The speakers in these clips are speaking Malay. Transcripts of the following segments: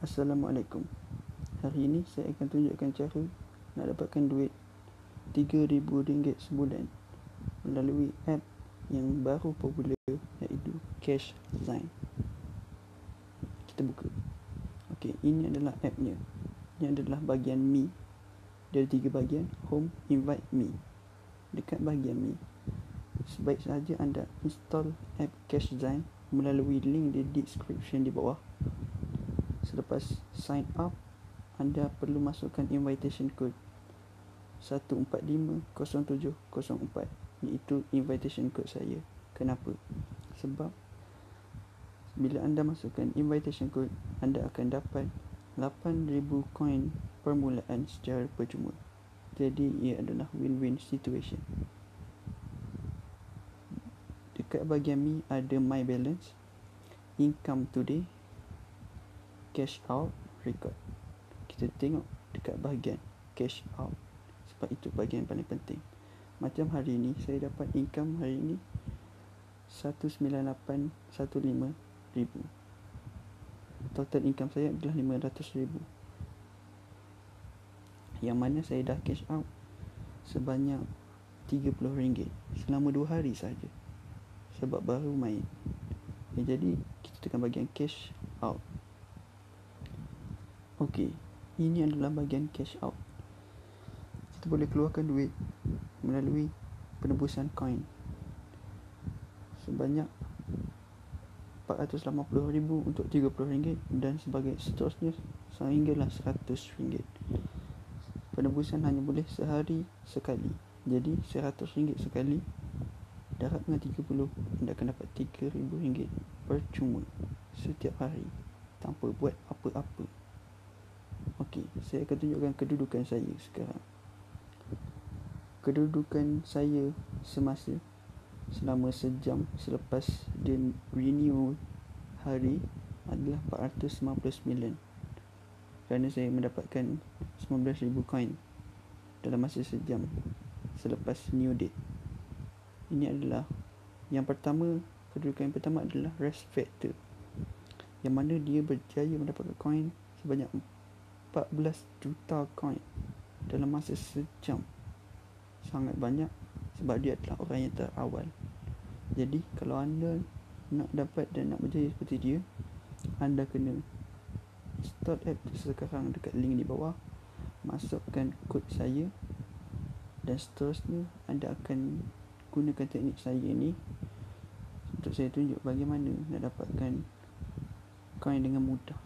Assalamualaikum. Hari ini saya akan tunjukkan cara nak dapatkan duit RM3,000 sebulan melalui app yang baru popular, iaitu Cashzine. Kita buka. Okey, ini adalah appnya. Ini adalah bahagian Me. Dia ada 3 bahagian: Home, Invite, Me. Dekat bahagian Me, sebaik sahaja anda install app Cashzine melalui link di description di bawah. Selepas sign up, anda perlu masukkan invitation code 1450704, iaitu invitation code saya. Kenapa? Sebab bila anda masukkan invitation code, anda akan dapat 8,000 koin permulaan secara percuma. Jadi ia adalah win-win situation. Dekat bahagian Me ada My Balance, Income Today, Cash Out, Record. Kita tengok dekat bahagian Cash Out, sebab itu bahagian paling penting. Macam hari ini, saya dapat income hari ini 19815,000. Total income saya adalah 500,000, yang mana saya dah cash out sebanyak RM30 selama 2 hari saja, sebab baru main. Jadi kita tekan bahagian Cash Out. Okey, ini adalah bahagian Cash Out. Kita boleh keluarkan duit melalui penebusan koin sebanyak 480,000 untuk RM30 dan seterusnya sehinggalah RM100. Penebusan hanya boleh sehari sekali. Jadi RM100 sekali darab dengan 30, anda akan dapat RM3,000 percuma setiap hari tanpa buat apa-apa. Okey, saya akan tunjukkan kedudukan saya sekarang. Kedudukan saya semasa selama sejam selepas dia renew hari adalah 499, kerana saya mendapatkan 19,000 koin dalam masa sejam selepas new date. Ini adalah yang pertama. Kedudukan yang pertama adalah Rest Factor, yang mana dia berjaya mendapatkan koin sebanyak 14 juta koin dalam masa sejam. Sangat banyak sebab dia adalah orang yang terawal. Jadi kalau anda nak dapat dan nak berjaya seperti dia, anda kena install app sekarang dekat link di bawah, masukkan kod saya, dan seterusnya anda akan gunakan teknik saya ini untuk saya tunjuk bagaimana nak dapatkan koin dengan mudah.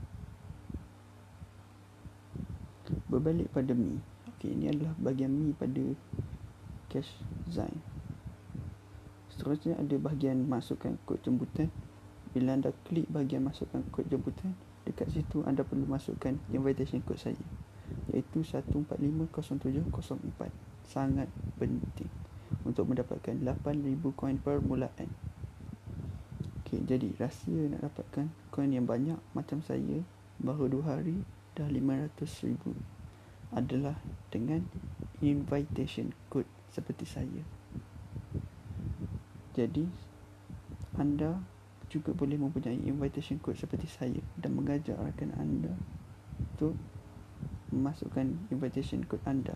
Berbalik pada Me. Okey, ini adalah bahagian Me pada Cashzine. Seterusnya ada bahagian masukkan kod jemputan. Bila anda klik bahagian masukkan kod jemputan, dekat situ anda perlu masukkan invitation code saya, iaitu 1450704. Sangat penting untuk mendapatkan 8,000 koin permulaan. Okey, jadi rahsia nak dapatkan koin yang banyak macam saya baru 2 hari dah 500,000 adalah dengan invitation code seperti saya. Jadi anda juga boleh mempunyai invitation code seperti saya dan mengajak rakan anda untuk memasukkan invitation code anda.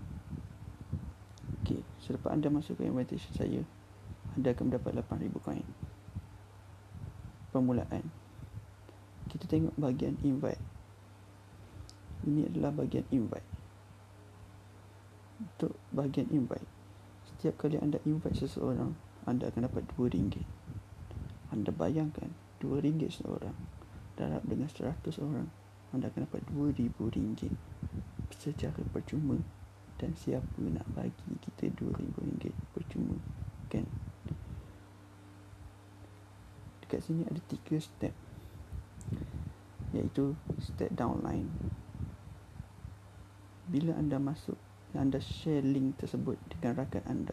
Okey, selepas anda masukkan invitation saya, anda akan mendapat 8,000 koin permulaan. Kita tengok bahagian invite. Ini adalah bahagian invite. Untuk bahagian invite, setiap kali anda invite seseorang, anda akan dapat RM2. Anda bayangkan, RM2 seorang darab dengan 100 orang, anda akan dapat RM2,000 secara percuma. Dan siapa nak bagi kita RM2,000 percuma, kan? Dekat sini ada 3 step, iaitu step downline. Bila anda masuk, anda share link tersebut dengan rakan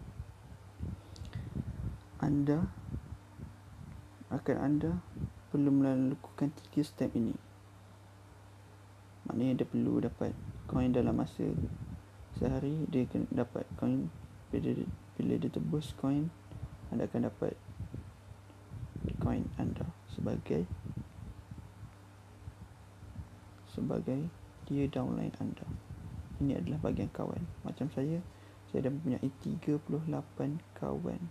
rakan anda perlu melakukan 3 step ini. Maknanya dia perlu dapat koin dalam masa sehari. Dia akan dapat koin bila dia tebus koin, anda akan dapat koin anda sebagai sebagai dia downline anda. Ini adalah bahagian kawan. Macam saya dah mempunyai 38 kawan.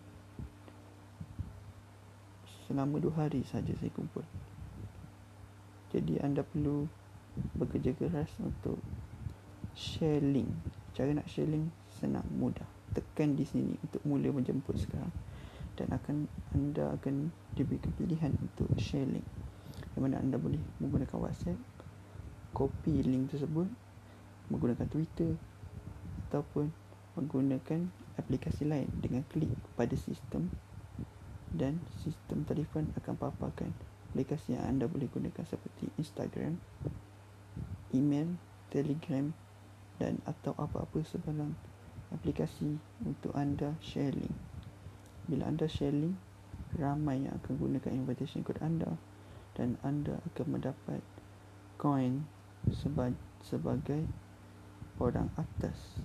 Selama 2 hari saja saya kumpul. Jadi anda perlu bekerja keras untuk share link. Cara nak share link senang, mudah. Tekan di sini untuk mula menjemput sekarang, dan anda akan diberikan pilihan untuk share link, di mana anda boleh menggunakan WhatsApp, copy link tersebut, menggunakan Twitter ataupun menggunakan aplikasi lain dengan klik pada sistem, dan sistem telefon akan paparkan aplikasi yang anda boleh gunakan seperti Instagram, email, Telegram dan atau apa-apa sebarang aplikasi untuk anda share link. Bila anda share link, ramai yang akan gunakan invitation code anda, dan anda akan mendapat coin sebagai orang atas.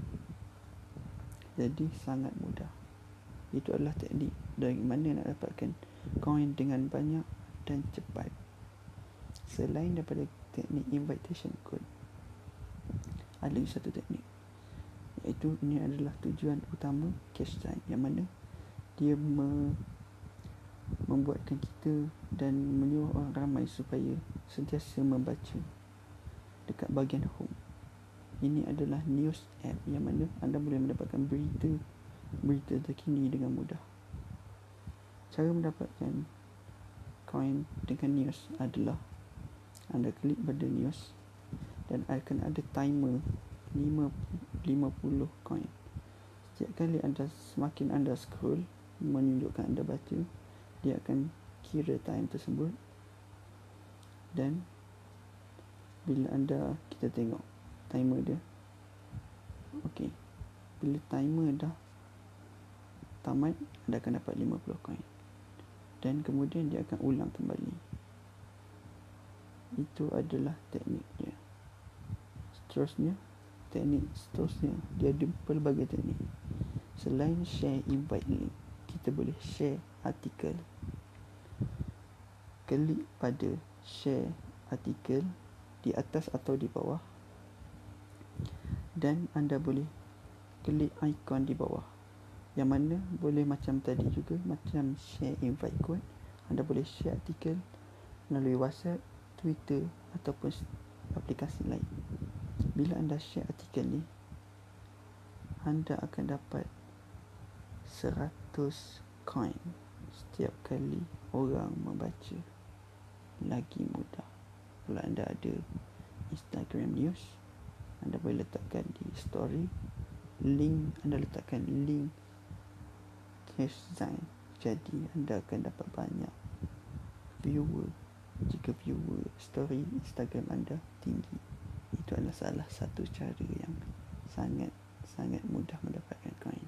Jadi sangat mudah. Itu adalah teknik dari mana nak dapatkan coin dengan banyak dan cepat. Selain daripada teknik invitation code, ada lagi satu teknik, iaitu ini adalah tujuan utama cash time, yang mana dia membuatkan kita dan menyuruh orang ramai supaya sentiasa membaca dekat bahagian home. Ini adalah news app yang mana anda boleh mendapatkan berita terkini dengan mudah. Cara mendapatkan coin dengan news adalah anda klik pada news dan akan ada timer 50 coin. Setiap kali semakin anda scroll menunjukkan anda baca, dia akan kira time tersebut, dan bila kita tengok timer dia, okey, bila timer dah tamat, anda akan dapat 50 coin, dan kemudian dia akan ulang kembali. Itu adalah tekniknya. Teknik seterusnya, dia ada pelbagai teknik. Selain share invite link, kita boleh share artikel. Klik pada share artikel di atas atau di bawah, dan anda boleh klik ikon di bawah, yang mana boleh macam tadi juga, macam share invite code. Anda boleh share artikel melalui WhatsApp, Twitter ataupun aplikasi lain. Bila anda share artikel ni, anda akan dapat 100 coin setiap kali orang membaca. Lagi mudah, kalau anda ada Instagram news, anda boleh letakkan di story link, anda letakkan link cash sign, jadi anda akan dapat banyak viewer jika viewer story Instagram anda tinggi. Itu adalah salah satu cara yang sangat mudah mendapatkan coin.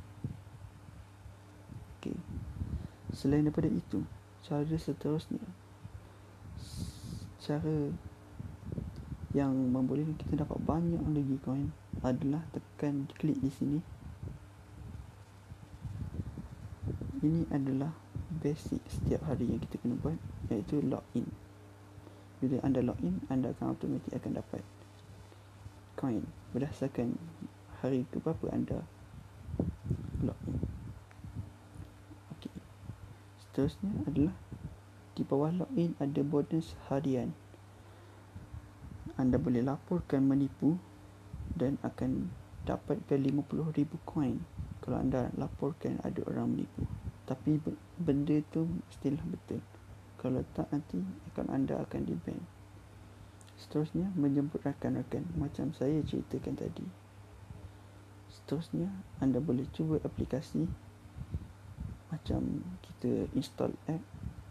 Okey. Selain daripada itu, cara seterusnya, cara yang membolehkan kita dapat banyak lagi coin adalah tekan klik di sini. Ini adalah basic setiap hari yang kita kena buat, iaitu login. Bila anda login, anda akan automatik akan dapat coin berdasarkan hari ke berapa anda login. Okey. Seterusnya adalah di bawah login ada bonus harian. Anda boleh laporkan menipu dan akan dapatkan 50,000 coin kalau anda laporkan ada orang menipu. Tapi benda tu mestilah betul. Kalau tak, nanti akaun anda akan di-ban. Seterusnya, menjemput rakan-rakan macam saya ceritakan tadi. Seterusnya, anda boleh cuba aplikasi macam kita install app,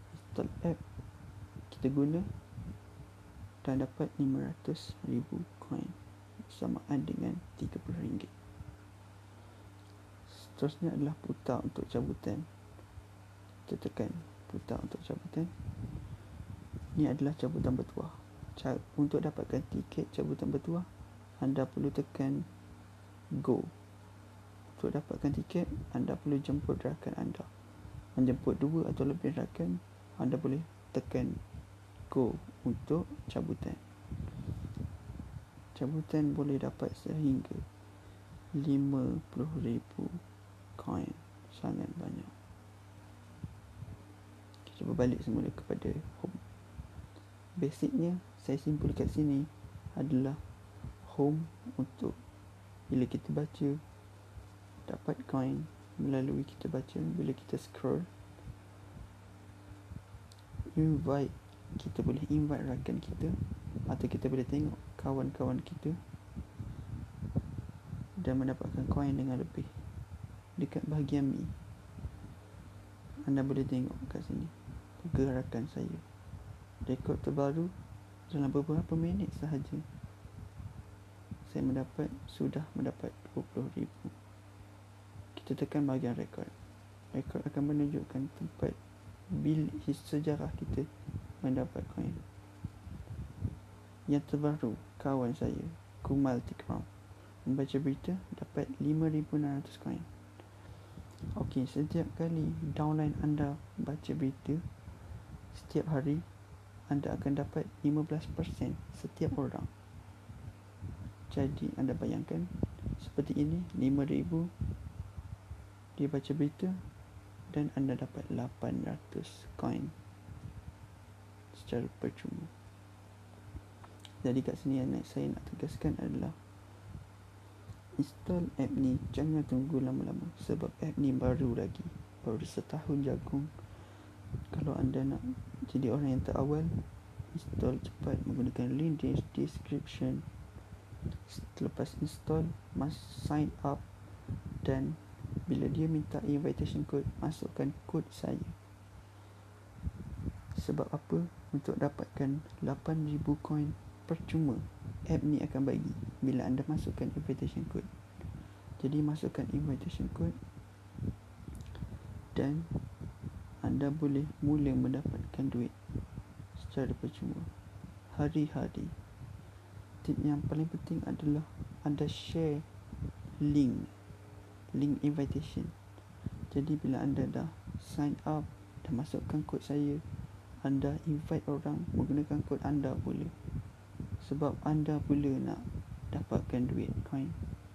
kita guna dan dapat 500,000 coin, bersamaan dengan RM30. Seterusnya adalah putar untuk cabutan. Kita tekan putar untuk cabutan. Ini adalah cabutan bertuah. Untuk dapatkan tiket cabutan bertuah, anda perlu tekan go. Untuk dapatkan tiket, anda perlu jemput rakan anda. Menjemput 2 atau lebih rakan, anda boleh tekan go untuk cabutan. cabutan boleh dapat sehingga 50,000 koin. Sangat banyak. Kita berbalik semula kepada home. Basicnya saya simpul kat sini adalah home untuk bila kita baca dapat koin melalui kita baca. Bila kita scroll, invite, kita boleh invite rakan kita atau kita boleh tengok kawan-kawan kita dan mendapatkan koin dengan lebih. Dekat bahagian mi, anda boleh tengok kat sini pergerakan saya. Rekod terbaru dalam beberapa minit sahaja saya sudah mendapat 20,000. Kita tekan bahagian rekod. Rekod akan menunjukkan tempat bilik sejarah kita mendapat koin. Yang terbaru, kawan saya Kumal Tikram membaca berita dapat 5,600 koin. Okey, setiap kali downline anda baca berita setiap hari, anda akan dapat 15% setiap orang. Jadi anda bayangkan seperti ini, 5,000 dia baca berita dan anda dapat 800 koin secara percuma. Jadi kat sini yang saya nak tegaskan adalah install app ni jangan tunggu lama-lama, sebab app ni baru lagi, baru setahun jagung. Kalau anda nak jadi orang yang terawal, install cepat menggunakan link di description. Lepas install, sign up, dan bila dia minta invitation code, masukkan kod saya. Sebab apa? Untuk dapatkan 8,000 koin percuma, app ni akan bagi bila anda masukkan invitation code. Jadi masukkan invitation code dan anda boleh mula mendapatkan duit secara percuma hari-hari. Tip yang paling penting adalah anda share link invitation. Jadi bila anda dah sign up dan masukkan kod saya, anda invite orang menggunakan kod anda boleh. Sebab anda pula nak dapatkan duit koin.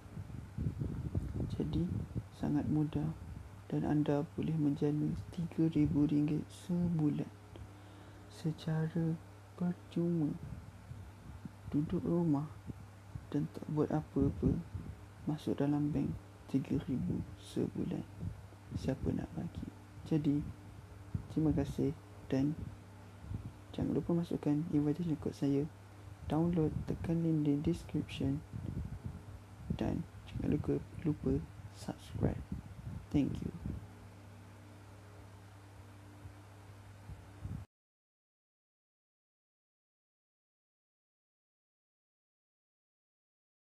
Jadi sangat mudah dan anda boleh menjana RM3,000 sebulan secara percuma. Duduk rumah dan tak buat apa-apa, masuk dalam bank 3,000 sebulan. Siapa nak bagi? Jadi terima kasih dan jangan lupa masukkan invitation code saya. Download, tekan link di description dan jangan lupa subscribe. Thank you.